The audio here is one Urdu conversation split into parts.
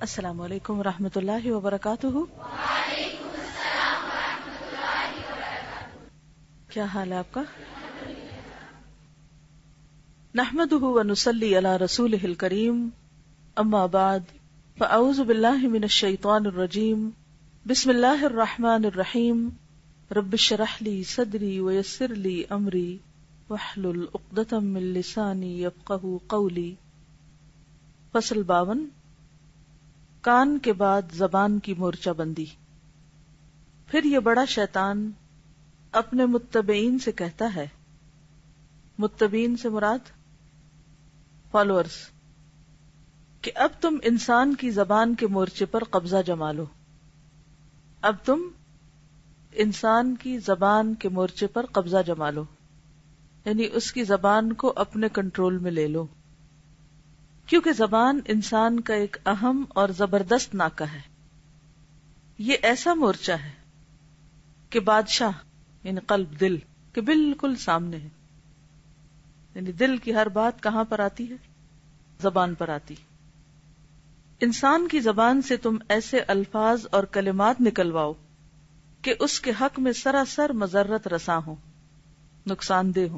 السلام علیکم ورحمۃ اللہ وبرکاتہ۔ وعلیکم السلام ورحمۃ اللہ وبرکاتہ۔ کیا حال ہے آپ کا؟ نحمده ونصلی علی رسولہ الکریم، اما بعد فاعوذ باللہ من الشیطان الرجیم، بسم اللہ الرحمن الرحیم، رب اشرح لی صدری ویسر لی امری واحلل عقدۃ من لسانی یفقہوا قولی۔ فصل 52، کان کے بعد زبان کی مورچہ بندی۔ پھر یہ بڑا شیطان اپنے متبعین سے کہتا ہے، متبعین سے مراد فالوورز، کہ اب تم انسان کی زبان کے مورچے پر قبضہ جما لو، اب تم انسان کی زبان کے مورچے پر قبضہ جما لو، یعنی اس کی زبان کو اپنے کنٹرول میں لے لو، کیونکہ زبان انسان کا ایک اہم اور زبردست ناکہ ہے۔ یہ ایسا مورچہ ہے کہ بادشاہ یعنی قلب، دل کے بالکل سامنے ہے، یعنی دل کی ہر بات کہاں پر آتی ہے؟ زبان پر آتی۔ انسان کی زبان سے تم ایسے الفاظ اور کلمات نکلواؤ کہ اس کے حق میں سراسر مضرت رساں ہوں، نقصان دہ ہوں۔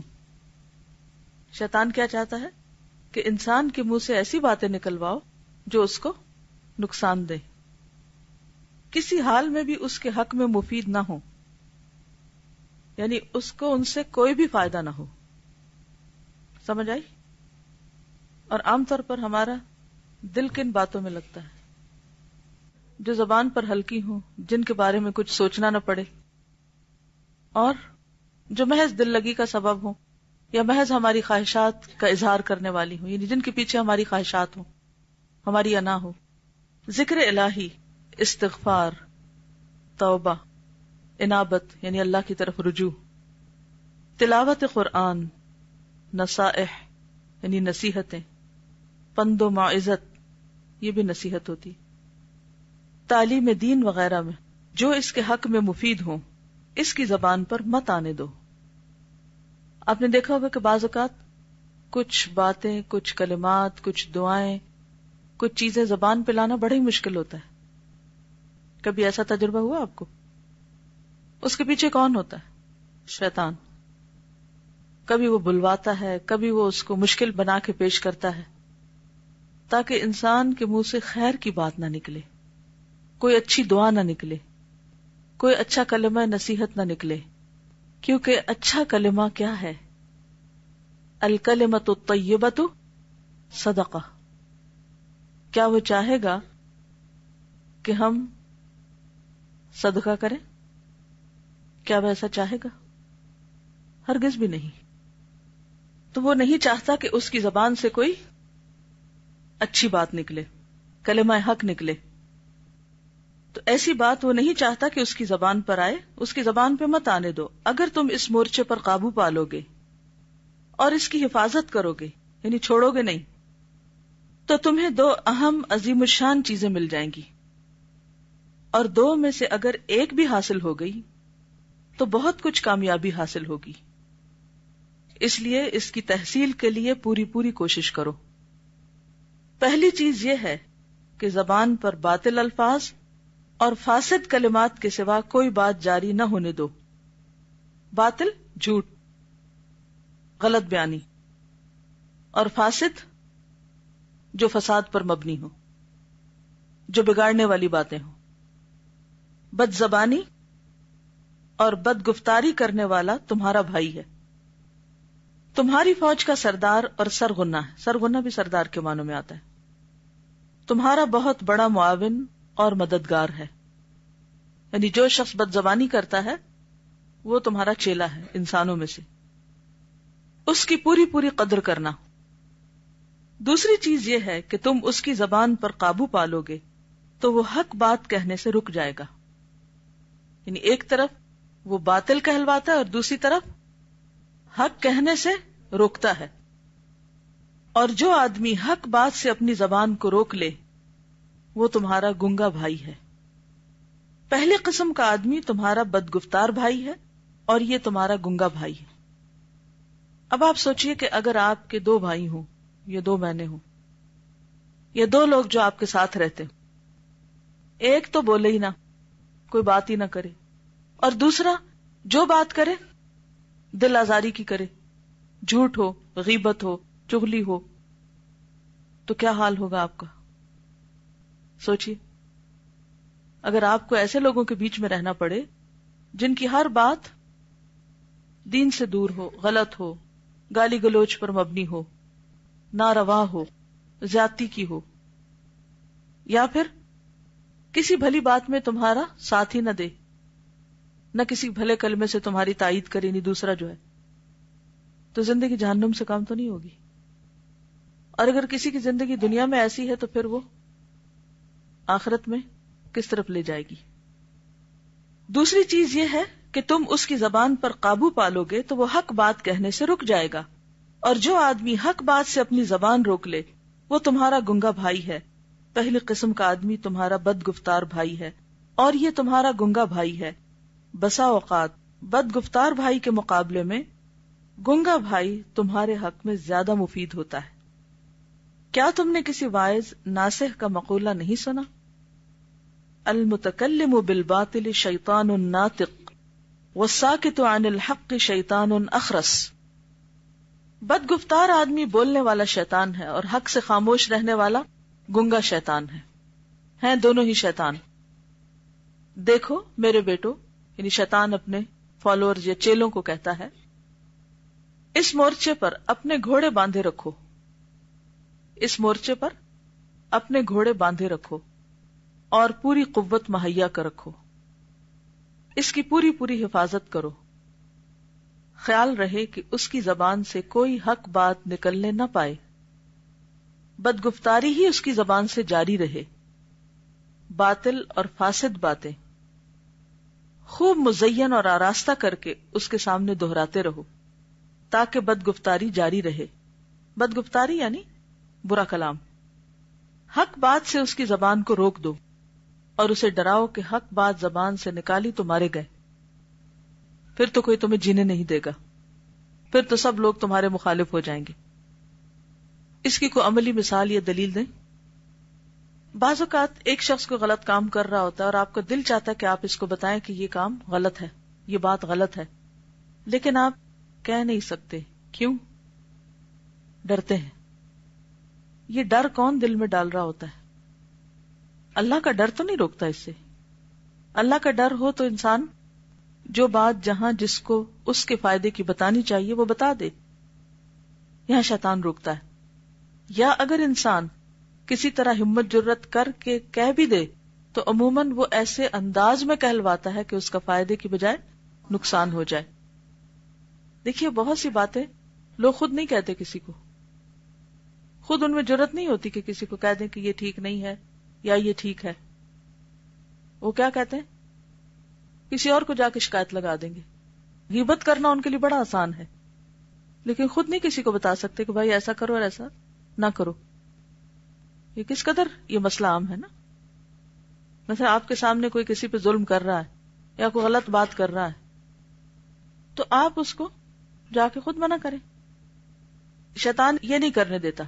شیطان کیا چاہتا ہے؟ کہ انسان کے منہ سے ایسی باتیں نکلواؤ جو اس کو نقصان دے، کسی حال میں بھی اس کے حق میں مفید نہ ہو، یعنی اس کو ان سے کوئی بھی فائدہ نہ ہو۔ سمجھ آئی؟ اور عام طور پر ہمارا دل کن باتوں میں لگتا ہے؟ جو زبان پر ہلکی ہوں، جن کے بارے میں کچھ سوچنا نہ پڑے، اور جو محض دل لگی کا سبب ہو یا محض ہماری خواہشات کا اظہار کرنے والی ہوں، یعنی جن کے پیچھے ہماری خواہشات ہوں، ہماری انا ہو۔ ذکر الہی، استغفار، توبہ، انابت یعنی اللہ کی طرف رجوع، تلاوت قرآن، نصائح یعنی نصیحتیں، پند و موعظت یہ بھی نصیحت ہوتی، تعلیم دین وغیرہ میں جو اس کے حق میں مفید ہوں اس کی زبان پر مت آنے دو۔ آپ نے دیکھا ہوگا کہ بعض اوقات کچھ باتیں، کچھ کلمات، کچھ دعائیں، کچھ چیزیں زبان پہ لانا بڑا ہی مشکل ہوتا ہے۔ کبھی ایسا تجربہ ہوا آپ کو؟ اس کے پیچھے کون ہوتا ہے؟ شیطان۔ کبھی وہ بلواتا ہے، کبھی وہ اس کو مشکل بنا کے پیش کرتا ہے تاکہ انسان کے منہ سے خیر کی بات نہ نکلے، کوئی اچھی دعا نہ نکلے، کوئی اچھا کلمہ نصیحت نہ نکلے، کیونکہ اچھا کلمہ کیا ہے؟ الکلمۃ الطیبۃ صدقہ۔ کیا وہ چاہے گا کہ ہم صدقہ کریں؟ کیا وہ ایسا چاہے گا؟ ہرگز بھی نہیں۔ تو وہ نہیں چاہتا کہ اس کی زبان سے کوئی اچھی بات نکلے، کلمہ حق نکلے۔ تو ایسی بات وہ نہیں چاہتا کہ اس کی زبان پر آئے، اس کی زبان پہ مت آنے دو۔ اگر تم اس مورچے پر قابو پالو گے اور اس کی حفاظت کرو گے، یعنی چھوڑو گے نہیں، تو تمہیں دو اہم عظیم الشان چیزیں مل جائیں گی، اور دو میں سے اگر ایک بھی حاصل ہو گئی تو بہت کچھ کامیابی حاصل ہوگی۔ اس لیے اس کی تحصیل کے لیے پوری کوشش کرو۔ پہلی چیز یہ ہے کہ زبان پر باطل الفاظ اور فاسد کلمات کے سوا کوئی بات جاری نہ ہونے دو۔ باطل جھوٹ، غلط بیانی، اور فاسد جو فساد پر مبنی ہو، جو بگاڑنے والی باتیں ہوں۔ بد زبانی اور بد گفتاری کرنے والا تمہارا بھائی ہے، تمہاری فوج کا سردار اور سرغنہ ہے۔ سرغنہ بھی سردار کے معنوں میں آتا ہے۔ تمہارا بہت بڑا معاون اور مددگار ہے، یعنی جو شخص بد زبانی کرتا ہے وہ تمہارا چیلا ہے انسانوں میں سے، اس کی پوری قدر کرنا۔ دوسری چیز یہ ہے کہ تم اس کی زبان پر قابو پالو گے تو وہ حق بات کہنے سے رک جائے گا، یعنی ایک طرف وہ باطل کہلواتا ہے اور دوسری طرف حق کہنے سے روکتا ہے۔ اور جو آدمی حق بات سے اپنی زبان کو روک لے وہ تمہارا گنگا بھائی ہے۔ پہلی قسم کا آدمی تمہارا بدگفتار بھائی ہے اور یہ تمہارا گنگا بھائی ہے۔ اب آپ سوچئے کہ اگر آپ کے دو بھائی ہوں یا دو بہنیں ہوں یا دو لوگ جو آپ کے ساتھ رہتے ہیں ایک تو بولے ہی نہ، کوئی بات ہی نہ کرے، اور دوسرا جو بات کرے دل آزاری کی کرے، جھوٹ ہو، غیبت ہو، چغلی ہو، تو کیا حال ہوگا آپ کا؟ سوچئے، اگر آپ کو ایسے لوگوں کے بیچ میں رہنا پڑے جن کی ہر بات دین سے دور ہو، غلط ہو، گالی گلوچ پر مبنی ہو، ناروا ہو، زیادتی کی ہو، یا پھر کسی بھلی بات میں تمہارا ساتھ ہی نہ دے، نہ کسی بھلے کلمے سے تمہاری تائید کرے، نہیں دوسرا جو ہے، تو زندگی جہنم سے کم تو نہیں ہوگی. اور اگر کسی کی زندگی دنیا میں ایسی ہے تو پھر وہ آخرت میں کس طرف لے جائے گی. دوسری چیز یہ ہے کہ تم اس کی زبان پر قابو پالو گے تو وہ حق بات کہنے سے رک جائے گا، اور جو آدمی حق بات سے اپنی زبان روک لے وہ تمہارا گنگا بھائی ہے. پہلی قسم کا آدمی تمہارا بد گفتار بھائی ہے، اور یہ تمہارا گنگا بھائی ہے. بسا اوقات بد گفتار بھائی کے مقابلے میں گنگا بھائی تمہارے حق میں زیادہ مفید ہوتا ہے. کیا تم نے کسی واعظ ناصح کا مقولہ نہیں سنا؟ المتکلم بالباطل شیطان ناطق والساکت عن الحق شیطان اخرس. بد گفتار آدمی بولنے والا شیطان ہے، اور حق سے خاموش رہنے والا گنگا شیطان ہے. ہیں دونوں ہی شیطان. دیکھو میرے بیٹو، یعنی شیطان اپنے فالوورز یا چیلوں کو کہتا ہے، اس مورچے پر اپنے گھوڑے باندھے رکھو، اس مورچے پر اپنے گھوڑے باندھے رکھو اور پوری قوت مہیا کر رکھو، اس کی پوری پوری حفاظت کرو. خیال رہے کہ اس کی زبان سے کوئی حق بات نکلنے نہ پائے، بدگفتاری ہی اس کی زبان سے جاری رہے. باطل اور فاسد باتیں خوب مزین اور آراستہ کر کے اس کے سامنے دہراتے رہو تاکہ بدگفتاری جاری رہے. بدگفتاری یعنی برا کلام. حق بات سے اس کی زبان کو روک دو اور اسے ڈراؤ کہ حق بات زبان سے نکالی تو مارے گئے، پھر تو کوئی تمہیں جینے نہیں دے گا، پھر تو سب لوگ تمہارے مخالف ہو جائیں گے. اس کی کوئی عملی مثال یا دلیل دیں؟ بعض اوقات ایک شخص کو غلط کام کر رہا ہوتا ہے اور آپ کا دل چاہتا ہے کہ آپ اس کو بتائیں کہ یہ کام غلط ہے، یہ بات غلط ہے، لیکن آپ کہہ نہیں سکتے. کیوں؟ ڈرتے ہیں. یہ ڈر کون دل میں ڈال رہا ہوتا ہے؟ اللہ کا ڈر تو نہیں روکتا اس سے. اللہ کا ڈر ہو تو انسان جو بات جہاں جس کو اس کے فائدے کی بتانی چاہیے وہ بتا دے. یہاں شیطان روکتا ہے. یا اگر انسان کسی طرح ہمت جرت کر کے کہہ بھی دے تو عموماً وہ ایسے انداز میں کہلواتا ہے کہ اس کا فائدے کی بجائے نقصان ہو جائے. دیکھیے بہت سی باتیں لوگ خود نہیں کہتے کسی کو، خود ان میں جرت نہیں ہوتی کہ کسی کو کہہ دیں کہ یہ ٹھیک نہیں ہے یا یہ ٹھیک ہے. وہ کیا کہتے ہیں؟ کسی اور کو جا کے شکایت لگا دیں گے. غیبت کرنا ان کے لیے بڑا آسان ہے، لیکن خود نہیں کسی کو بتا سکتے کہ بھائی ایسا کرو اور ایسا نہ کرو. یہ کس قدر یہ مسئلہ عام ہے نا. مثلا آپ کے سامنے کوئی کسی پہ ظلم کر رہا ہے یا کوئی غلط بات کر رہا ہے تو آپ اس کو جا کے خود منع کریں. شیطان یہ نہیں کرنے دیتا،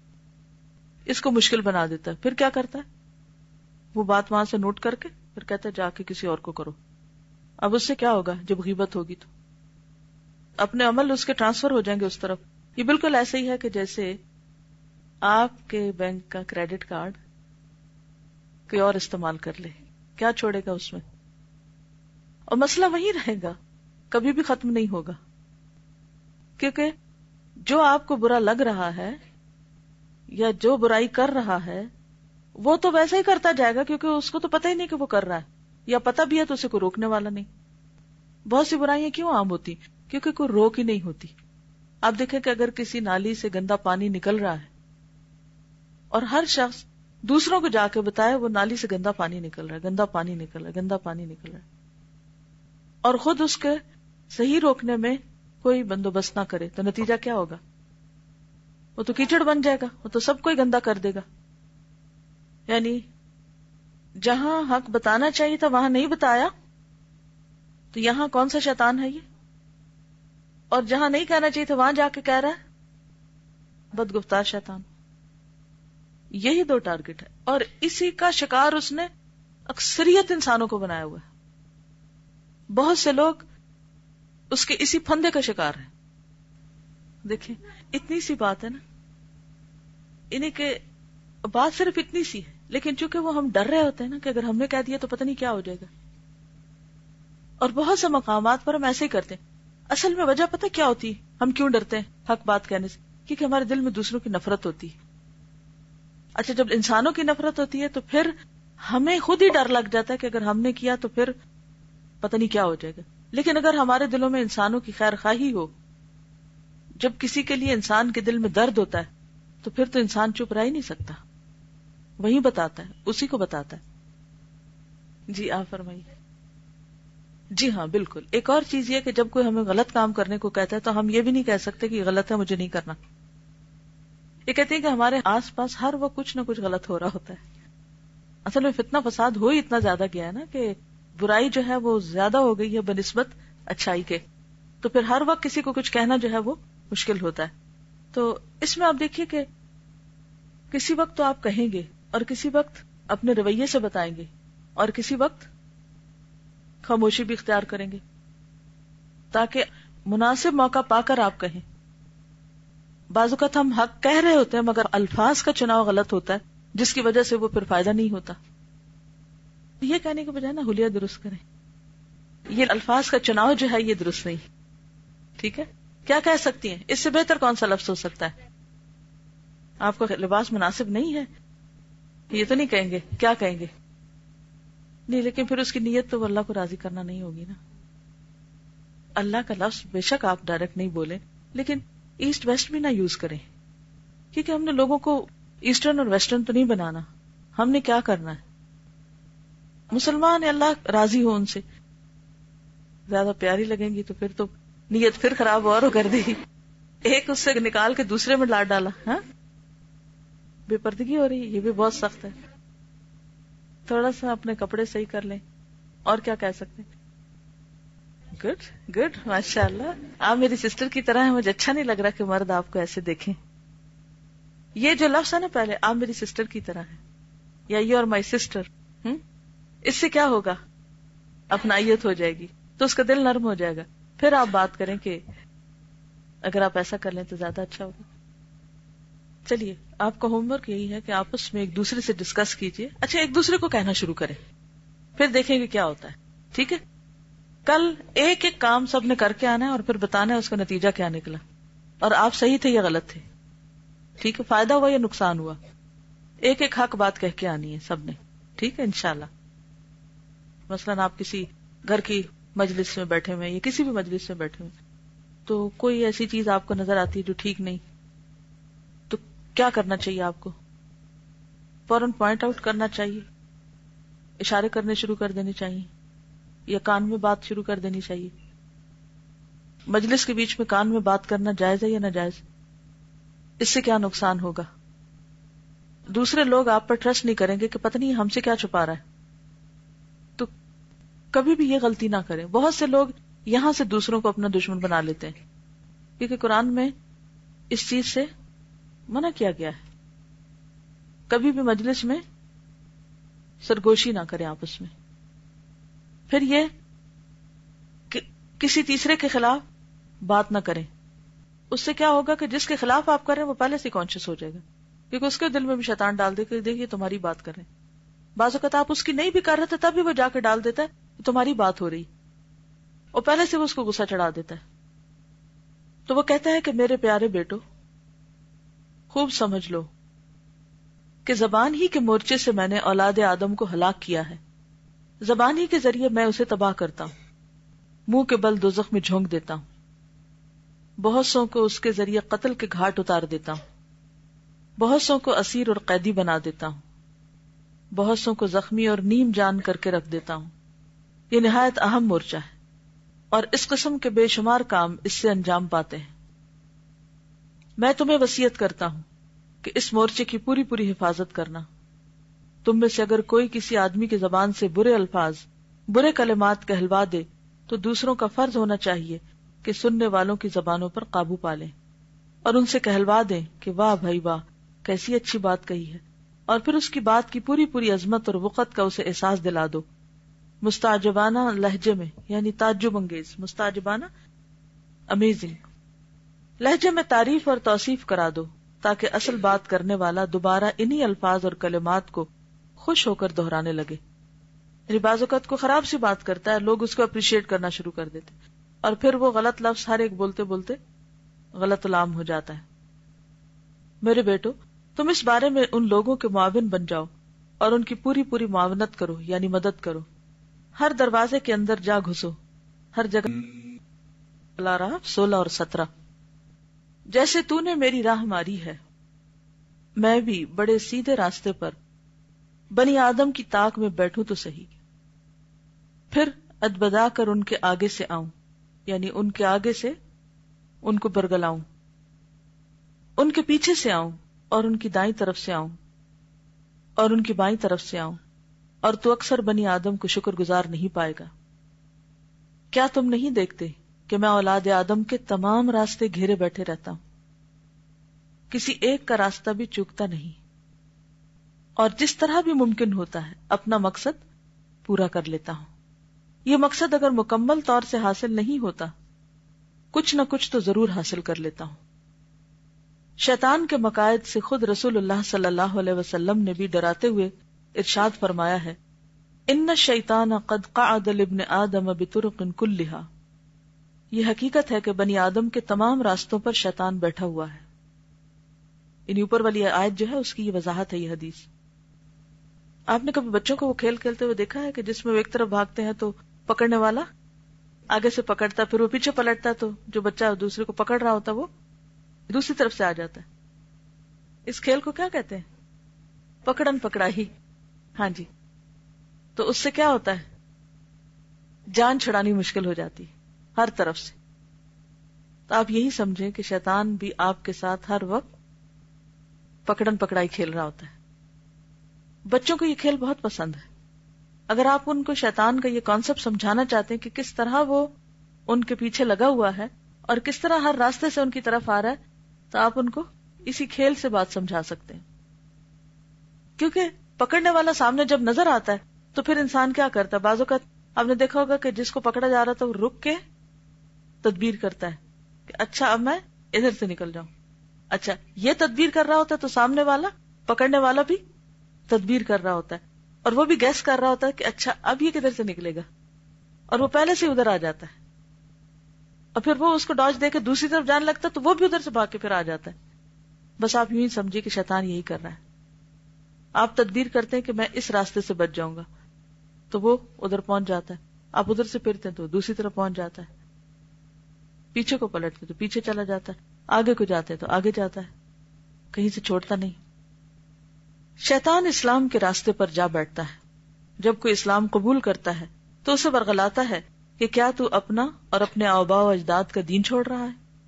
اس کو مشکل بنا دیتا ہے. پھر کیا کرتا ہے؟ وہ بات وہاں سے نوٹ کر کے پھر کہتا ہے جا کے کسی اور کو کرو. اب اس سے کیا ہوگا؟ جب غیبت ہوگی تو اپنے عمل اس کے ٹرانسفر ہو جائیں گے اس طرف. یہ بالکل ایسے ہی ہے کہ جیسے آپ کے بینک کا کریڈٹ کارڈ کوئی اور استعمال کر لے، کیا چھوڑے گا اس میں؟ اور مسئلہ وہی رہے گا، کبھی بھی ختم نہیں ہوگا. کیونکہ جو آپ کو برا لگ رہا ہے یا جو برائی کر رہا ہے وہ تو ویسے ہی کرتا جائے گا، کیونکہ اس کو تو پتہ ہی نہیں کہ وہ کر رہا ہے، یا پتہ بھی ہے تو اسے کوئی روکنے والا نہیں. بہت سی برائیاں کیوں عام ہوتی؟ کیونکہ کوئی روک ہی نہیں ہوتی. آپ دیکھیں کہ اگر کسی نالی سے گندا پانی نکل رہا ہے اور ہر شخص دوسروں کو جا کے بتائے وہ نالی سے گندا پانی نکل رہا ہے، گندا پانی نکل رہا ہے، گندا پانی نکل رہا ہے، اور خود اس کے صحیح روکنے میں کوئی بندوبست نہ کرے تو نتیجہ کیا ہوگا؟ وہ تو کیچڑ بن جائے گا، وہ تو سب کوئی گندا کر دے گا. یعنی جہاں حق بتانا چاہیے تھا وہاں نہیں بتایا تو یہاں کون سا شیطان ہے یہ؟ اور جہاں نہیں کہنا چاہیے تھا وہاں جا کے کہہ رہا ہے بدگفتار شیطان. یہی دو ٹارگٹ ہے اور اسی کا شکار اس نے اکثریت انسانوں کو بنایا ہوا ہے. بہت سے لوگ اس کے اسی پھندے کا شکار ہیں. دیکھیں اتنی سی بات ہے نا، انہیں کہ بات صرف اتنی سی ہے، لیکن چونکہ وہ ہم ڈر رہے ہوتے ہیں نا کہ اگر ہم نے کہہ دیا تو پتہ نہیں کیا ہو جائے گا. اور بہت سے مقامات پر ہم ایسے ہی کرتے ہیں. اصل میں وجہ پتہ کیا ہوتی ہے ہم کیوں ڈرتے ہیں حق بات کہنے سے؟ کیونکہ ہمارے دل میں دوسروں کی نفرت ہوتی ہے. اچھا جب انسانوں کی نفرت ہوتی ہے تو پھر ہمیں خود ہی ڈر لگ جاتا ہے کہ اگر ہم نے کیا تو پھر پتہ نہیں کیا ہو جائے گا. لیکن اگر ہمارے دلوں میں انسانوں کی خیر خواہی ہو، جب کسی کے لیے انسان کے دل میں درد ہوتا ہے تو پھر تو انسان چپ رہ ہی نہیں سکتا، وہی بتاتا ہے، اسی کو بتاتا ہے. جی آپ فرمائیے. جی ہاں بالکل. ایک اور چیز یہ کہ جب کوئی ہمیں غلط کام کرنے کو کہتا ہے تو ہم یہ بھی نہیں کہہ سکتے کہ یہ غلط ہے مجھے نہیں کرنا. یہ کہتے ہیں کہ ہمارے آس پاس ہر وقت کچھ نہ کچھ غلط ہو رہا ہوتا ہے. اصل میں فتنہ فساد ہو ہی اتنا زیادہ گیا ہے نا کہ برائی جو ہے وہ زیادہ ہو گئی ہے بنسبت اچھائی کے، تو پھر ہر وقت کسی کو کچھ کہنا جو ہے وہ مشکل ہوتا ہے. تو اس میں آپ دیکھیے کہ کسی وقت تو آپ کہیں گے اور کسی وقت اپنے رویے سے بتائیں گے اور کسی وقت خاموشی بھی اختیار کریں گے تاکہ مناسب موقع پا کر آپ کہیں. بعض اوقات ہم حق کہہ رہے ہوتے ہیں مگر الفاظ کا چناؤ غلط ہوتا ہے جس کی وجہ سے وہ پھر فائدہ نہیں ہوتا. یہ کہنے کے بجائے نا حلیہ درست کریں، یہ الفاظ کا چناؤ جو ہے یہ درست نہیں. ٹھیک ہے، کیا کہہ سکتی ہیں؟ اس سے بہتر کون سا لفظ ہو سکتا ہے؟ آپ کا لباس مناسب نہیں ہے، یہ تو نہیں کہیں گے. کیا کہیں گے؟ نہیں، لیکن پھر اس کی نیت تو اللہ کو راضی کرنا نہیں ہوگی نا. اللہ کا لفظ بے شک آپ ڈائریکٹ نہیں بولیں، لیکن ایسٹ ویسٹ بھی نہ یوز کریں، کیونکہ ہم نے لوگوں کو ایسٹرن اور ویسٹرن تو نہیں بنانا. ہم نے کیا کرنا ہے؟ مسلمان ہے، اللہ راضی ہو ان سے. زیادہ پیاری لگیں گی تو پھر تو نیت پھر خراب اور کر دی، ایک اس سے نکال کے دوسرے میں لاٹ ڈالا. ہاں بے پردگی ہو رہی، یہ بھی بہت سخت ہے. تھوڑا سا اپنے کپڑے صحیح کر لیں. اور کیا کہہ سکتے ہیں؟ گڈ گڈ ماشاء اللہ، آپ میری سسٹر کی طرح ہیں. مجھے اچھا نہیں لگ رہا کہ مرد آپ کو ایسے دیکھیں. یہ جو لفظ ہے نا پہلے، آپ میری سسٹر کی طرح ہیں یا یو آر مائی سسٹر، اس سے کیا ہوگا؟ اپنائیت ہو جائے گی تو اس کا دل نرم ہو جائے گا. پھر آپ بات کریں کہ اگر آپ ایسا کر لیں تو زیادہ اچھا ہوگا. چلیے آپ کا ہوم ورک یہی ہے کہ آپس میں ایک دوسرے سے ڈسکس کیجئے. اچھا ایک دوسرے کو کہنا شروع کریں، پھر دیکھیں گے کیا ہوتا ہے. ٹھیک ہے، کل ایک ایک کام سب نے کر کے آنا ہے اور پھر بتانا ہے اس کا نتیجہ کیا نکلا اور آپ صحیح تھے یا غلط تھے. ٹھیک ہے، فائدہ ہوا یا نقصان ہوا، ایک ایک حق بات کہہ کے آنی ہے سب نے. ٹھیک ہے انشاءاللہ. مثلاً آپ کسی گھر کی مجلس میں بیٹھے ہوئے یا کسی بھی مجلس میں بیٹھے ہوئے تو کوئی ایسی چیز آپ کو نظر آتی ہے جو ٹھیک نہیں، تو کیا کرنا چاہیے؟ آپ کو فوراً پوائنٹ آؤٹ کرنا چاہیے، اشارے کرنے شروع کر دینے چاہیے یا کان میں بات شروع کر دینی چاہیے؟ مجلس کے بیچ میں کان میں بات کرنا جائز ہے یا ناجائز؟ اس سے کیا نقصان ہوگا؟ دوسرے لوگ آپ پر ٹرسٹ نہیں کریں گے کہ پتہ نہیں ہم سے کیا چھپا رہا ہے. تو کبھی بھی یہ غلطی نہ کریں. بہت سے لوگ یہاں سے دوسروں کو اپنا دشمن بنا لیتے ہیں کیونکہ قرآن میں اس چیز سے منع کیا گیا ہے. کبھی بھی مجلس میں سرگوشی نہ کریں آپس میں. پھر یہ کہ کسی تیسرے کے خلاف بات نہ کریں. اس سے کیا ہوگا کہ جس کے خلاف آپ کر رہے ہیں وہ پہلے سے کانشیس ہو جائے گا کیونکہ اس کے دل میں بھی شیطان ڈال دے کہ دیکھیے تمہاری بات کر رہے ہیں. بعض اوقات آپ اس کی نہیں بھی کر رہے تھے تب بھی وہ جا کے ڈال دیتا ہے کہ تمہاری بات ہو رہی اور پہلے سے وہ اس کو غصہ چڑھا دیتا ہے. تو وہ کہتا ہے کہ میرے پیارے بیٹو خوب سمجھ لو کہ زبان ہی کے مورچے سے میں نے اولاد آدم کو ہلاک کیا ہے. زبان ہی کے ذریعے میں اسے تباہ کرتا ہوں، منہ کے بل دوزخ میں جھونک دیتا ہوں، بہت سو کو اس کے ذریعے قتل کے گھاٹ اتار دیتا ہوں، بہت سو کو اسیر اور قیدی بنا دیتا ہوں، بہت سو کو زخمی اور نیم جان کر کے رکھ دیتا ہوں. یہ نہایت اہم مورچہ ہے اور اس قسم کے بے شمار کام اس سے انجام پاتے ہیں. میں تمہیں وصیت کرتا ہوں کہ اس مورچے کی پوری پوری حفاظت کرنا. تم میں سے اگر کوئی کسی آدمی کی زبان سے برے الفاظ، برے کلمات کہلوا دے تو دوسروں کا فرض ہونا چاہیے کہ سننے والوں کی زبانوں پر قابو پا لیں اور ان سے کہلوا دیں کہ واہ بھائی واہ، کیسی اچھی بات کہی ہے، اور پھر اس کی بات کی پوری پوری عظمت اور وقت کا اسے احساس دلا دو، مستعجبانہ لہجے میں، یعنی تعجب انگیز، مستعجبانہ امیزنگ لہجے میں تعریف اور توصیف کرا دو، تاکہ اصل بات کرنے والا دوبارہ انہی الفاظ اور کلمات کو خوش ہو کر دہرانے لگے۔ یعنی بعض اوقات کو خراب سی بات کرتا ہے، لوگ اس کو اپریشیٹ کرنا شروع کر دیتے، اور پھر وہ غلط لفظ ہر ایک بولتے بولتے غلط العام ہو جاتا ہے۔ میرے بیٹو، تم اس بارے میں ان لوگوں کے معاون بن جاؤ اور ان کی پوری پوری معاونت کرو، یعنی مدد کرو۔ ہر دروازے کے اندر جا گھسو، ہر جگہ۔ راہ 16 اور 17۔ جیسے تو نے میری راہ ماری ہے، میں بھی بڑے سیدھے راستے پر بنی آدم کی طاق میں بیٹھوں تو صحیح، پھر ادبدا کر ان کے آگے سے آؤں، یعنی ان کے آگے سے ان کو برگلاؤں، ان کے پیچھے سے آؤں اور ان کی دائیں طرف سے آؤں اور ان کی بائیں طرف سے آؤں، اور تو اکثر بنی آدم کو شکر گزار نہیں پائے گا۔ کیا تم نہیں دیکھتے کہ میں اولاد آدم کے تمام راستے گھیرے بیٹھے رہتا ہوں، کسی ایک کا راستہ بھی چوکتا نہیں، اور جس طرح بھی ممکن ہوتا ہے اپنا مقصد پورا کر لیتا ہوں۔ یہ مقصد اگر مکمل طور سے حاصل نہیں ہوتا، کچھ نہ کچھ تو ضرور حاصل کر لیتا ہوں۔ شیطان کے مقاصد سے خود رسول اللہ صلی اللہ علیہ وسلم نے بھی ڈراتے ہوئے ارشاد فرمایا ہے، ان الشیطان قد قعد لابن آدم بطرق کلھا۔ یہ حقیقت ہے کہ بنی آدم کے تمام راستوں پر شیطان بیٹھا ہوا ہے۔ یعنی اوپر والی آیت جو ہے اس کی یہ وضاحت ہے، یہ حدیث۔ آپ نے کبھی بچوں کو وہ کھیل کھیلتے ہوئے دیکھا ہے کہ جس میں وہ ایک طرف بھاگتے ہیں تو پکڑنے والا آگے سے پکڑتا ہے، پھر وہ پیچھے پلٹتا ہے تو جو بچہ دوسرے کو پکڑ رہا ہوتا وہ دوسری طرف سے آ جاتا ہے۔ اس کھیل کو کیا کہتے ہیں؟ پکڑن پکڑائی۔ ہاں جی، تو اس سے کیا ہوتا ہے؟ جان چھڑانی مشکل ہو جاتی ہر طرف سے۔ تو آپ یہی سمجھیں کہ شیطان بھی آپ کے ساتھ ہر وقت پکڑن پکڑائی کھیل رہا ہوتا ہے۔ بچوں کو یہ کھیل بہت پسند ہے۔ اگر آپ ان کو شیطان کا یہ کانسیپٹ سمجھانا چاہتے ہیں کہ کس طرح وہ ان کے پیچھے لگا ہوا ہے اور کس طرح ہر راستے سے ان کی طرف آ رہا ہے، تو آپ ان کو اسی کھیل سے بات سمجھا سکتے ہیں۔ کیونکہ پکڑنے والا سامنے جب نظر آتا ہے تو پھر انسان کیا کرتا ہے؟ بعض اوقات آپ نے دیکھا ہوگا کہ جس کو پکڑا جا رہا تھا وہ رک کے تدبیر کرتا ہے کہ اچھا اب میں ادھر سے نکل جاؤں۔ اچھا یہ تدبیر کر رہا ہوتا ہے تو سامنے والا پکڑنے والا بھی تدبیر کر رہا ہوتا ہے، اور وہ بھی گیس کر رہا ہوتا ہے کہ اچھا اب یہ کدھر سے نکلے گا، اور وہ پہلے سے ادھر آ جاتا ہے، اور پھر وہ اس کو ڈاج دے کے دوسری طرف جانے لگتا ہے تو وہ بھی ادھر سے بھاگ کے پھر آ جاتا ہے۔ بس آپ یوں ہی سمجھیے کہ شیطان یہی کر رہا ہے۔ آپ تدبیر کرتے ہیں کہ میں اس راستے سے بچ جاؤں گا تو وہ ادھر پہنچ جاتا ہے، آپ ادھر سے پھرتے ہیں تو دوسری طرف پہنچ جاتا ہے، پیچھے کو پلٹتے تو پیچھے چلا جاتا ہے، آگے کو جاتے تو آگے جاتا ہے، کہیں سے چھوڑتا نہیں۔ شیطان اسلام کے راستے پر جا بیٹھتا ہے۔ جب کوئی اسلام قبول کرتا ہے تو اسے ورغلاتا ہے کہ کیا تو اپنا اور اپنے آباء و اجداد کا دین چھوڑ رہا ہے۔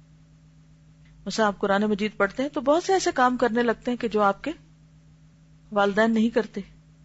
مثلا آپ قرآن مجید پڑھتے ہیں تو بہت سے ایسے کام کرنے لگتے ہیں کہ جو آپ کے والدین نہیں کرتے،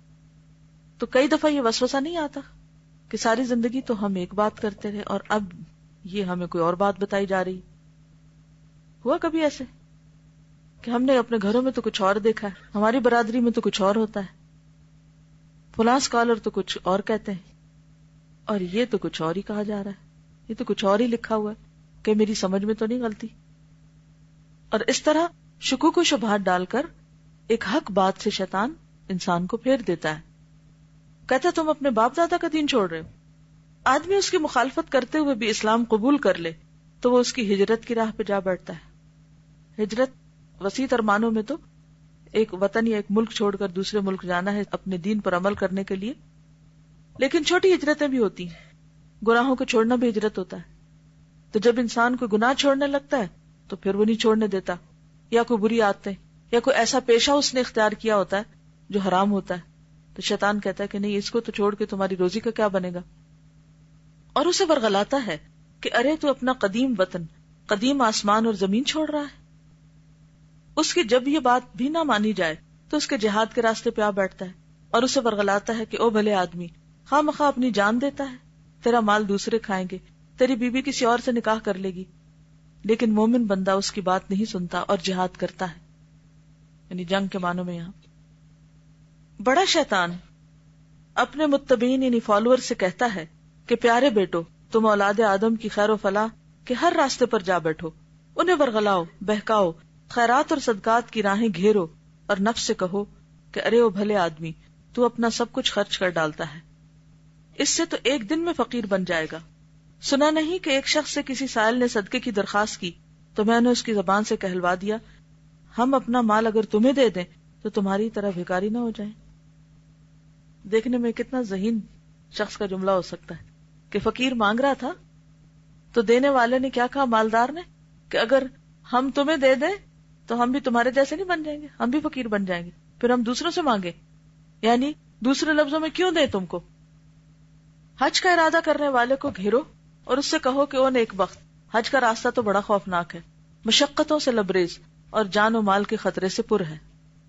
تو کئی دفعہ یہ وسوسہ نہیں آتا کہ ساری زندگی تو ہم ایک بات کرتے رہے اور اب یہ ہمیں کوئی اور بات بتائی جا رہی۔ ہوا کبھی ایسے کہ ہم نے اپنے گھروں میں تو کچھ اور دیکھا ہے، ہماری برادری میں تو کچھ اور ہوتا ہے، فلاں اسکالر تو کچھ اور کہتے ہیں اور یہ تو کچھ اور ہی کہا جا رہا ہے، یہ تو کچھ اور ہی لکھا ہوا ہے، کہ میری سمجھ میں تو نہیں غلطی۔ اور اس طرح شکوک و شبہات ڈال کر ایک حق بات سے شیطان انسان کو پھیر دیتا ہے۔ کہتا تم اپنے باپ دادا کا دین چھوڑ رہے ہو۔ آدمی اس کی مخالفت کرتے ہوئے بھی اسلام قبول کر لے تو وہ اس کی ہجرت کی راہ پہ جا بیٹھتا ہے۔ ہجرت وسیع تر معنوں میں تو ایک وطن یا ایک ملک چھوڑ کر دوسرے ملک جانا ہے اپنے دین پر عمل کرنے کے لیے، لیکن چھوٹی ہجرتیں بھی ہوتی ہیں، گناہوں کو چھوڑنا بھی ہجرت ہوتا ہے۔ تو جب انسان کوئی گناہ چھوڑنے لگتا ہے تو پھر وہ نہیں چھوڑنے دیتا، یا کوئی بری عادتیں یا کوئی ایسا پیشہ اس نے اختیار کیا ہوتا ہے جو حرام ہوتا ہے، تو شیطان کہتا ہے کہ نہیں، اس کو تو چھوڑ کے تمہاری روزی کا کیا بنے گا، اور اسے ورغلاتا ہے کہ ارے تو اپنا قدیم وطن، قدیم آسمان اور زمین چھوڑ رہا ہے۔ اس کی جب یہ بات بھی نہ مانی جائے تو اس کے جہاد کے راستے پہ آ بیٹھتا ہے اور اسے ورغلاتا ہے کہ او بھلے آدمی، خواہ مخواہ اپنی جان دیتا ہے، تیرا مال دوسرے کھائیں گے، تیری بیوی کسی اور سے نکاح کر لے گی، لیکن مومن بندہ اس کی بات نہیں سنتا اور جہاد کرتا ہے، یعنی جنگ کے معنوں میں یہاں۔ بڑا شیطان اپنے متبعین یعنی فالوور سے کہتا ہے کہ پیارے بیٹو، تم اولاد آدم کی خیر و فلاح کے ہر راستے پر جا بیٹھو، انہیں ورغلاؤ، بہکاؤ، خیرات اور صدقات کی راہیں گھیرو، اور نفس سے کہو کہ ارے او بھلے آدمی، تو اپنا سب کچھ خرچ کر ڈالتا ہے، اس سے تو ایک دن میں فقیر بن جائے گا۔ سنا نہیں کہ ایک شخص سے کسی سائل نے صدقے کی درخواست کی تو میں نے اس کی زبان سے کہلوا دیا، ہم اپنا مال اگر تمہیں دے دیں تو تمہاری طرح بھکاری نہ ہو جائیں۔ دیکھنے میں کتنا ذہین شخص کا جملہ ہو سکتا ہے کہ فقیر مانگ رہا تھا تو دینے والے نے کیا کہا، مالدار نے، کہ اگر ہم تمہیں دے دیں تو ہم بھی تمہارے جیسے نہیں بن جائیں گے، ہم بھی فقیر بن جائیں گے، پھر ہم دوسروں سے مانگیں، یعنی دوسرے لفظوں میں کیوں دیں تم کو۔ حج کا ارادہ کرنے والے کو گھیرو اور اس سے کہو کہ او نیک بخت، حج کا راستہ تو بڑا خوفناک ہے، مشقتوں سے لبریز اور جان و مال کے خطرے سے پر ہے۔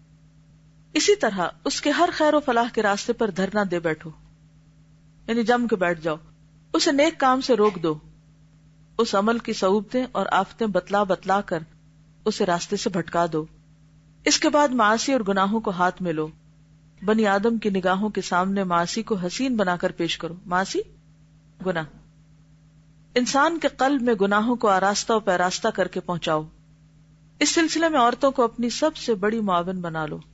اسی طرح اس کے ہر خیر و فلاح کے راستے پر دھرنا دے بیٹھو، یعنی جم کے بیٹھ جاؤ، اسے نیک کام سے روک دو، اس عمل کی صعوبتیں اور آفتیں بتلا بتلا کر اسے راستے سے بھٹکا دو۔ اس کے بعد معاصی اور گناہوں کو ہاتھ میں لو، بنی آدم کی نگاہوں کے سامنے معاصی کو حسین بنا کر پیش کرو۔ معاصی گناہ، انسان کے قلب میں گناہوں کو آراستہ و پیراستہ کر کے پہنچاؤ۔ اس سلسلے میں عورتوں کو اپنی سب سے بڑی معاون بنا لو،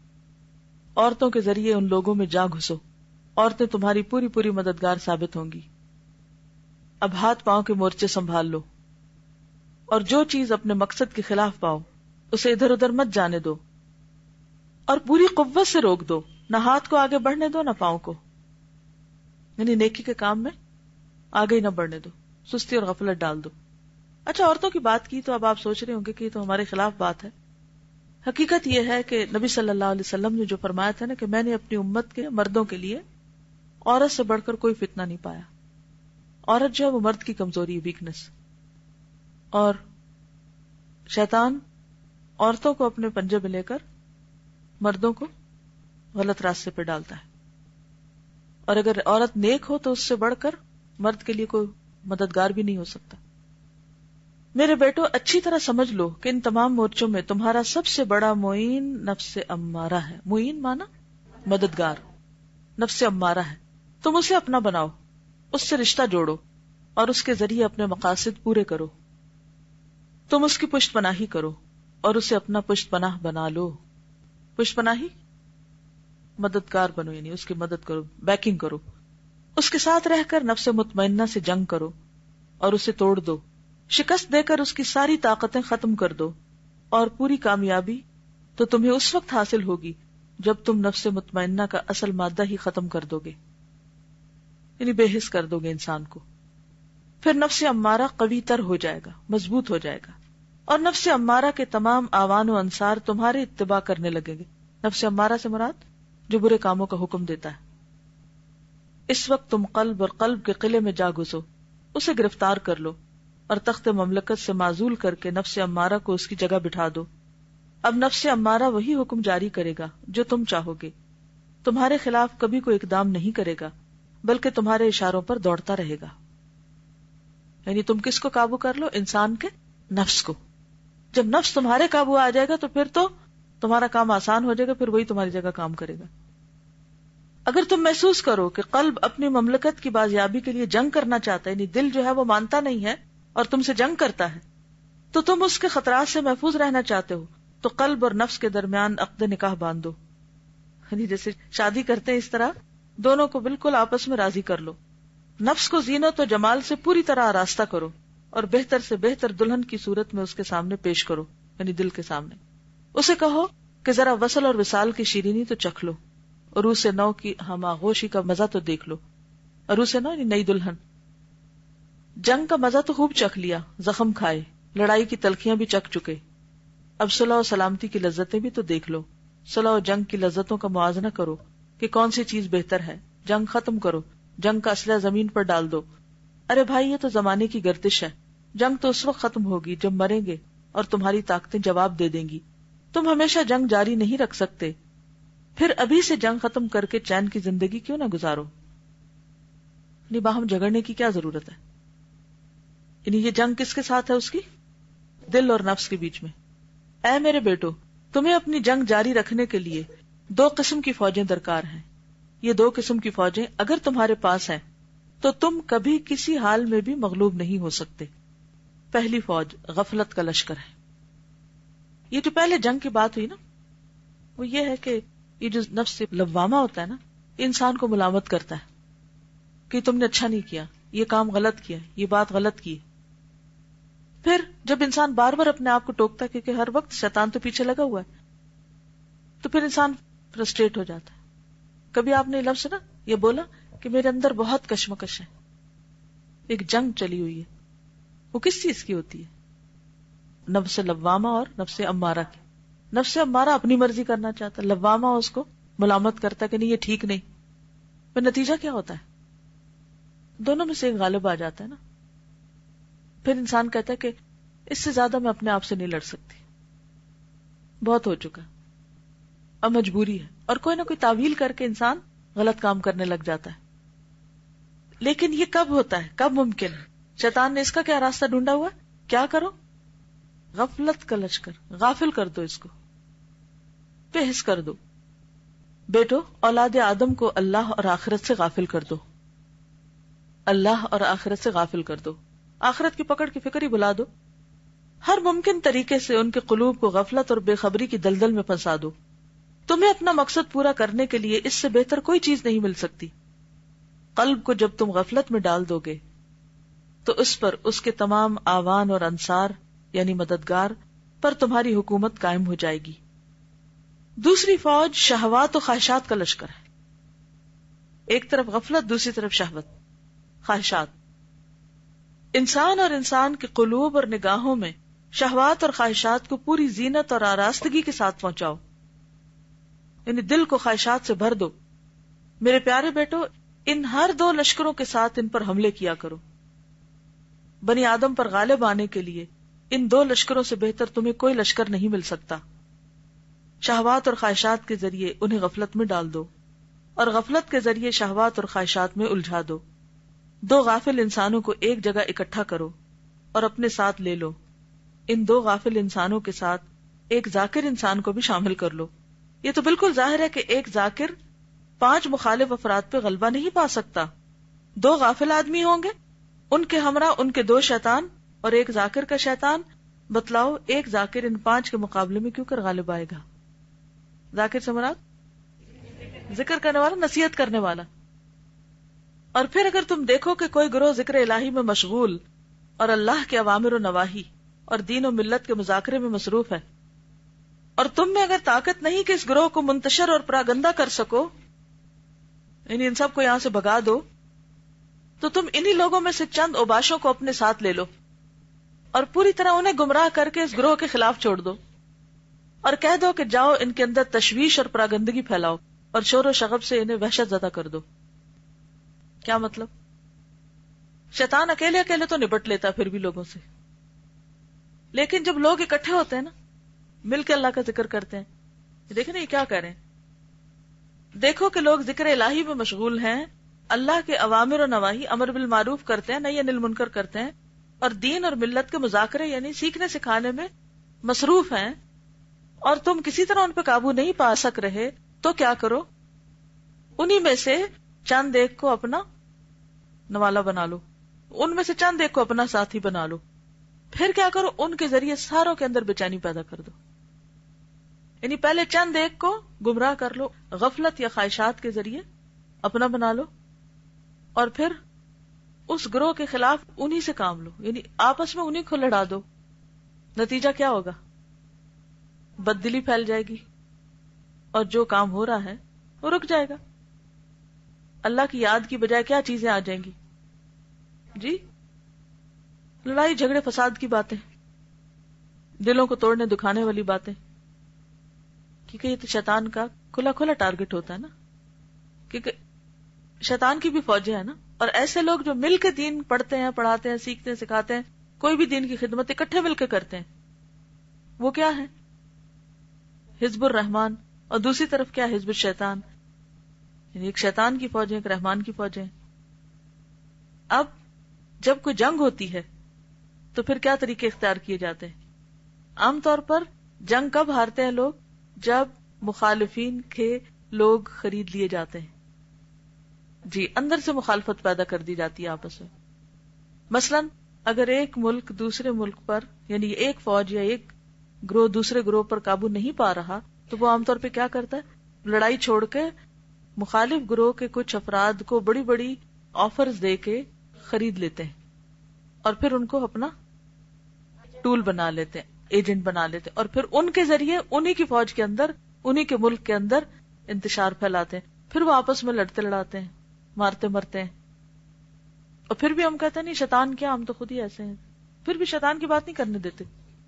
عورتوں کے ذریعے ان لوگوں میں جا گھسو، عورتیں تمہاری پوری پوری مددگار ثابت ہوں گی۔ اب ہاتھ پاؤں کے مورچے سنبھال لو، اور جو چیز اپنے مقصد کے خلاف پاؤ اسے ادھر ادھر مت جانے دو، اور پوری قوت سے روک دو، نہ ہاتھ کو آگے بڑھنے دو نہ پاؤں کو، یعنی نیکی کے کام میں آگے ہی نہ بڑھنے دو، سستی اور غفلت ڈال دو۔ اچھا، عورتوں کی بات کی تو اب آپ سوچ رہے ہوں گے کہ یہ تو ہمارے خلاف بات ہے۔ حقیقت یہ ہے کہ نبی صلی اللہ علیہ وسلم نے جو فرمایا تھا نا کہ میں نے اپنی امت کے مردوں کے لیے عورت سے بڑھ کر کوئی فتنہ نہیں پایا۔ عورت جو ہے وہ مرد کی کمزوری، ویکنس، اور شیطان عورتوں کو اپنے پنجے میں لے کر مردوں کو غلط راستے پہ ڈالتا ہے، اور اگر عورت نیک ہو تو اس سے بڑھ کر مرد کے لیے کوئی مددگار بھی نہیں ہو سکتا۔ میرے بیٹو، اچھی طرح سمجھ لو کہ ان تمام مورچوں میں تمہارا سب سے بڑا معین نفس امارہ ہے۔ معین مانا مددگار، نفس امارہ ہے۔ تم اسے اپنا بناؤ، اس سے رشتہ جوڑو اور اس کے ذریعے اپنے مقاصد پورے کرو۔ تم اس کی پشت پناہی کرو اور اسے اپنا پشت پناہ بنا لو۔ پشت پناہی مددگار بنو، یعنی اس کی مدد کرو، بیکنگ کرو، اس کے ساتھ رہ کر نفس مطمئنہ سے جنگ کرو اور اسے توڑ دو، شکست دے کر اس کی ساری طاقتیں ختم کر دو، اور پوری کامیابی تو تمہیں اس وقت حاصل ہوگی جب تم نفس مطمئنہ کا اصل مادہ ہی ختم کر دو گے، یعنی بے حس کر دو گے انسان کو۔ پھر نفس امارہ قوی تر ہو جائے گا، مضبوط ہو جائے گا، اور نفس امارہ کے تمام آوان و انصار تمہارے اتباع کرنے لگیں گے۔ نفس امارہ سے مراد جو برے کاموں کا حکم دیتا ہے۔ اس وقت تم قلب اور قلب کے قلعے میں جا گھسو، اسے گرفتار کر لو اور تخت مملکت سے معزول کر کے نفس امارہ کو اس کی جگہ بٹھا دو۔ اب نفس امارہ وہی حکم جاری کرے گا جو تم چاہو گے، تمہارے خلاف کبھی کوئی اقدام نہیں کرے گا، بلکہ تمہارے اشاروں پر دوڑتا رہے گا۔ یعنی تم کس کو قابو کر لو؟ انسان کے نفس کو۔ جب نفس تمہارے قابو آ جائے گا تو پھر تو تمہارا کام آسان ہو جائے گا، پھر وہی تمہاری جگہ کام کرے گا۔ اگر تم محسوس کرو کہ قلب اپنی مملکت کی بازیابی کے لیے جنگ کرنا چاہتا ہے، یعنی دل جو ہے وہ مانتا نہیں ہے اور تم سے جنگ کرتا ہے، تو تم اس کے خطرات سے محفوظ رہنا چاہتے ہو، تو قلب اور نفس کے درمیان عقد نکاح باندھ دو، یعنی جیسے شادی کرتے ہیں اس طرح دونوں کو بالکل آپس میں راضی کر لو۔ نفس کو زینت و جمال سے پوری طرح آراستہ کرو اور بہتر سے بہتر دلہن کی صورت میں اس کے سامنے پیش کرو، یعنی دل کے سامنے۔ اسے کہو کہ ذرا وصل اور وصال کی شیرینی تو چکھ لو، عروس نو کی ہم آغوشی کا مزہ تو دیکھ لو۔ عروس نو یعنی نئی دلہن۔ جنگ کا مزہ تو خوب چکھ لیا، زخم کھائے، لڑائی کی تلخیاں بھی چکھ چکے، اب صلح و سلامتی کی لذتیں بھی تو دیکھ لو۔ صلح و جنگ کی لذتوں کا موازنہ کرو کہ کون سی چیز بہتر ہے، جنگ ختم کرو، جنگ کا اسلحہ زمین پر ڈال دو۔ ارے بھائی، یہ تو زمانے کی گردش ہے، جنگ تو اس وقت ختم ہوگی جب مریں گے اور تمہاری طاقتیں جواب دے دیں گی۔ تم ہمیشہ جنگ جاری نہیں رکھ سکتے، پھر ابھی سے جنگ ختم کر کے چین کی زندگی کیوں نہ گزارو؟ یعنی باہم جھگڑنے کی کیا ضرورت ہے؟ یعنی یہ جنگ کس کے ساتھ ہے؟ اس کی دل اور نفس کے بیچ میں۔ اے میرے بیٹو، تمہیں اپنی جنگ جاری رکھنے کے لیے دو قسم کی فوجیں درکار ہیں. یہ دو قسم کی فوجیں اگر تمہارے پاس ہیں تو تم کبھی کسی حال میں بھی مغلوب نہیں ہو سکتے. پہلی فوج غفلت کا لشکر ہے. یہ جو پہلے جنگ کی بات ہوئی نا، وہ یہ ہے کہ یہ جو نفس لوامہ ہوتا ہے نا، یہ انسان کو ملامت کرتا ہے کہ تم نے اچھا نہیں کیا، یہ کام غلط کیا، یہ بات غلط کی. پھر جب انسان بار بار اپنے آپ کو ٹوکتا ہے کیونکہ ہر وقت شیطان تو پیچھے لگا ہوا ہے، تو پھر انسان فرسٹریٹ ہو جاتا ہے. کبھی آپ نے لفظ نا یہ بولا کہ میرے اندر بہت کشمکش ہے، ایک جنگ چلی ہوئی ہے. وہ کس چیز کی ہوتی ہے؟ نفس لوامہ اور نفس امارہ کی. نفس امارہ اپنی مرضی کرنا چاہتا ہے، لوامہ اس کو ملامت کرتا ہے کہ نہیں یہ ٹھیک نہیں. پھر نتیجہ کیا ہوتا ہے؟ دونوں میں سے ایک غالب آ جاتا ہے نا. پھر انسان کہتا ہے کہ اس سے زیادہ میں اپنے آپ سے نہیں لڑ سکتی، بہت ہو چکا، اب مجبوری ہے. اور کوئی نہ کوئی تعویل کر کے انسان غلط کام کرنے لگ جاتا ہے. لیکن یہ کب ہوتا ہے، کب ممکن ہے؟ شیطان نے اس کا کیا راستہ ڈھونڈا ہوا ہے؟ کیا کرو؟ غفلت کا لشکر، غافل کر دو، اس کو بے حس کر دو. بیٹو، اولاد آدم کو اللہ اور آخرت سے غافل کر دو، اللہ اور آخرت سے غافل کر دو. آخرت کی پکڑ کی فکر ہی بلا دو. ہر ممکن طریقے سے ان کے قلوب کو غفلت اور بے خبری کی دلدل میں پھنسا دو. تمہیں اپنا مقصد پورا کرنے کے لیے اس سے بہتر کوئی چیز نہیں مل سکتی. قلب کو جب تم غفلت میں ڈال دو گے تو اس پر اس کے تمام آوان اور انصار یعنی مددگار پر تمہاری حکومت قائم ہو جائے گی. دوسری فوج شہوات و خواہشات کا لشکر ہے. ایک طرف غفلت، دوسری طرف شہوت، خواہشات. انسان اور انسان کے قلوب اور نگاہوں میں شہوات اور خواہشات کو پوری زینت اور آراستگی کے ساتھ پہنچاؤ، یعنی دل کو خواہشات سے بھر دو. میرے پیارے بیٹو، ان ہر دو لشکروں کے ساتھ ان پر حملے کیا کرو. بنی آدم پر غالب آنے کے لیے ان دو لشکروں سے بہتر تمہیں کوئی لشکر نہیں مل سکتا. شہوات اور خواہشات کے ذریعے انہیں غفلت میں ڈال دو اور غفلت کے ذریعے شہوات اور خواہشات میں الجھا دو. دو غافل انسانوں کو ایک جگہ اکٹھا کرو اور اپنے ساتھ لے لو. ان دو غافل انسانوں کے ساتھ ایک ذاکر انسان کو بھی شامل کر لو. یہ تو بالکل ظاہر ہے کہ ایک ذاکر 5 مخالف افراد پہ غلبہ نہیں پا سکتا. 2 غافل آدمی ہوں گے، ان کے ہمراہ ان کے 2 شیطان اور ایک ذاکر کا شیطان. بتلاؤ ایک ذاکر ان 5 کے مقابلے میں کیوں کر غالب آئے گا؟ ذاکر سے مراد ذکر کرنے والا، نصیحت کرنے والا. اور پھر اگر تم دیکھو کہ کوئی گروہ ذکر الہی میں مشغول اور اللہ کے اوامر و نواہی اور دین و ملت کے مذاکرے میں مصروف ہے، اور تم میں اگر طاقت نہیں کہ اس گروہ کو منتشر اور پراگندہ کر سکو، یعنی ان سب کو یہاں سے بھگا دو، تو تم انہی لوگوں میں سے چند اوباشوں کو اپنے ساتھ لے لو اور پوری طرح انہیں گمراہ کر کے اس گروہ کے خلاف چھوڑ دو اور کہہ دو کہ جاؤ ان کے اندر تشویش اور پراگندگی پھیلاؤ اور شور و شغب سے انہیں وحشت زدہ کر دو. کیا مطلب؟ شیطان اکیلے اکیلے تو نبٹ لیتا پھر بھی لوگوں سے، لیکن جب لوگ اکٹھے ہوتے ہیں نا، مل کے اللہ کا ذکر کرتے ہیں، دیکھیں نا یہ کیا کر رہے ہیں. دیکھو کہ لوگ ذکر الہی میں مشغول ہیں، اللہ کے اوامر و نواہی، امر بالمعروف کرتے ہیں، نہی عن المنکر کرتے ہیں، اور دین اور ملت کے مذاکرے یعنی سیکھنے سکھانے میں مصروف ہیں، اور تم کسی طرح ان پہ قابو نہیں پا سک رہے، تو کیا کرو؟ انہی میں سے چند ایک کو اپنا نوالا بنا لو، ان میں سے چند ایک کو اپنا ساتھی بنا لو. پھر کیا کرو؟ ان کے ذریعے ساروں کے اندر بے چینی پیدا کر دو. یعنی پہلے چند ایک کو گمراہ کر لو، غفلت یا خواہشات کے ذریعے اپنا بنا لو، اور پھر اس گروہ کے خلاف انہی سے کام لو، یعنی آپس میں انہی کو لڑا دو. نتیجہ کیا ہوگا؟ بددلی پھیل جائے گی اور جو کام ہو رہا ہے وہ رک جائے گا. اللہ کی یاد کی بجائے کیا چیزیں آ جائیں گی؟ جی، لڑائی جھگڑے فساد کی باتیں، دلوں کو توڑنے دکھانے والی باتیں. کیونکہ یہ تو شیطان کا کھلا کھلا ٹارگٹ ہوتا ہے نا، کیونکہ شیطان کی بھی فوجیں ہیں نا. اور ایسے لوگ جو مل کے دین پڑھتے ہیں، پڑھاتے ہیں، سیکھتے ہیں، سکھاتے ہیں، کوئی بھی دین کی خدمت اکٹھے مل کے کرتے ہیں، وہ کیا ہے؟ حزب الرحمان. اور دوسری طرف کیا؟ حزب الشیطان. یعنی ایک شیطان کی فوج ہے، ایک رحمان کی فوج ہے. اب جب کوئی جنگ ہوتی ہے تو پھر کیا طریقے اختیار کیے جاتے ہیں؟ عام طور پر جنگ کب ہارتے ہیں لوگ؟ جب مخالفین کے لوگ خرید لیے جاتے ہیں. جی اندر سے مخالفت پیدا کر دی جاتی ہے آپس میں. مثلا اگر ایک ملک دوسرے ملک پر یعنی ایک فوج یا ایک گروہ دوسرے گروہ پر قابو نہیں پا رہا تو وہ عام طور پہ کیا کرتا ہے؟ لڑائی چھوڑ کے مخالف گروہ کے کچھ افراد کو بڑی بڑی آفرز دے کے خرید لیتے ہیں اور پھر ان کو اپنا ٹول بنا لیتے ہیں, ایجنٹ بنا لیتے ہیں, اور پھر ان کے ذریعے انہی کی فوج کے اندر انہی کے ملک کے اندر انتشار پھیلاتے ہیں. پھر وہ آپس میں لڑتے لڑاتے ہیں, مارتے مرتے ہیں. اور پھر بھی ہم کہتے ہیں نہیں شیطان کیا, ہم تو خود ہی ایسے ہیں. پھر بھی شیطان کی بات نہیں کرنے دیتے.